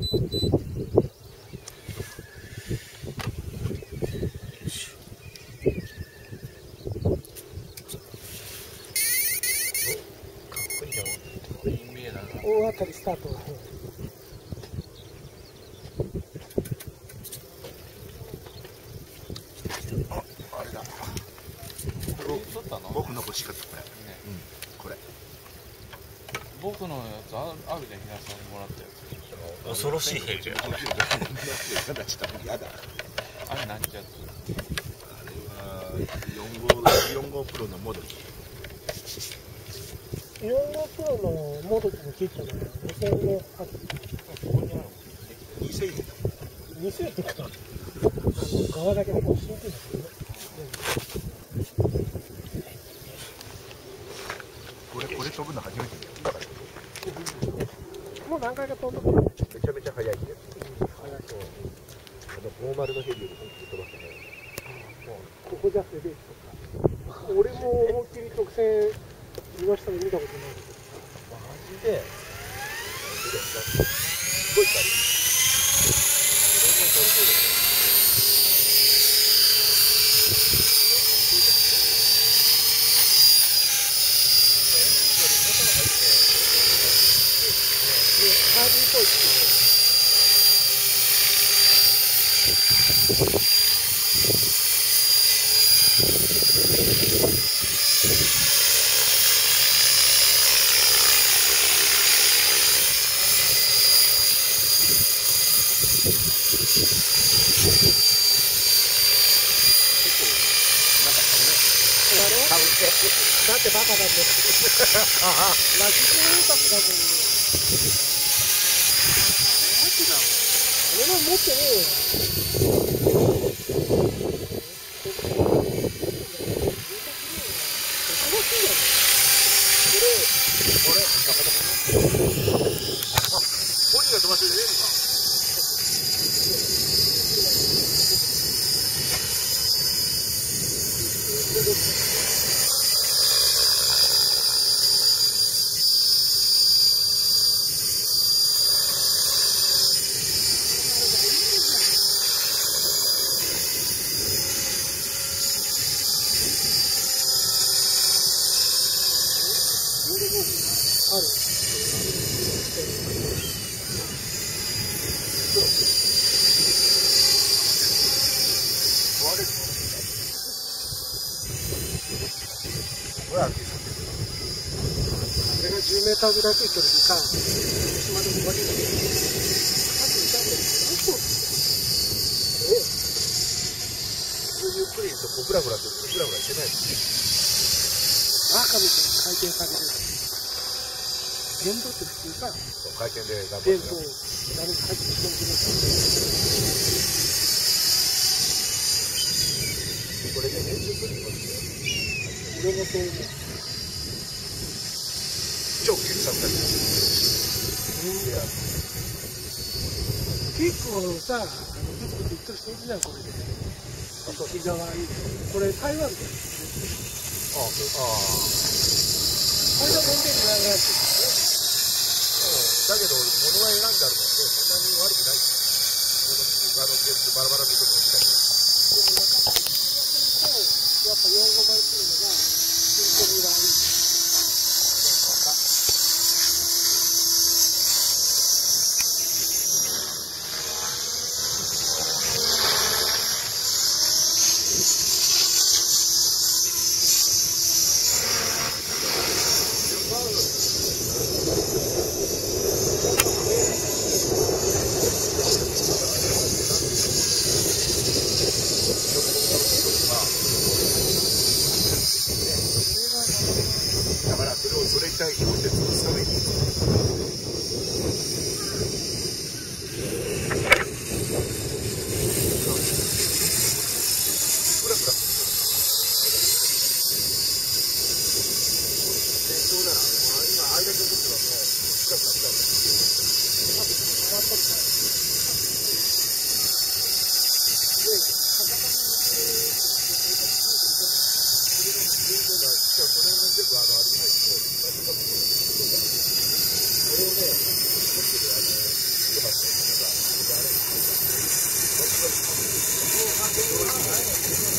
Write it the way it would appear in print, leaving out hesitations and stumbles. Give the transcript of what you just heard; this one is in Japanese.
大当たりスタートが。 あれだ。僕の欲しかったこれ。これ。 僕のやつあるじゃん、平さんにもらったやつ。 恐ろしい兵器やこれ。 やだちょっとやだ。 あれ何じゃ。 あれは4号プロのモドキ。 4号プロのモドキのキットが2000円ある。 2000円だ。 2000円か。側だけでこう敷いてるんですけどね。 これ飛ぶの初めてだよ。 もう何回か飛んだから。 めちゃめちゃ速いんだよ。 早く。 50のヘリより本気で飛ばしてね。 ここじゃセベーとか。俺も思いっきり特選見ましたの見たことないけど。 マジで。すごい軽い。これも軽そうだよ。 ハービーっぽいっていう。だってバカなんだよ。ラジコンインパクトだもんね。あれは持ってねえよ。 これ、ポニーが飛ばしてるねえのか。 ある。 ほら、 これが10メーターぐらいついてる時間、島で終わりだけど、さっき見たんだけど、 ゆっくりとフラフラしてないですバカみたいに回転される。電動って普通さ、 ね。回転で頑張って電動、誰に入ってきてもくれない。 これで練習するのです俺もそう思う。 超傑作だね。 結構さ、ブツブツ言ってる人いるじゃん、これで。非常はいい。これ台湾で。 ああ。 これが門限になるらしい。 だけど、物は選んであるので、そんなに悪くない。バラバラのところにしたり。 でも分かってると、やっぱ450枚するのが、本当に悪い。 す。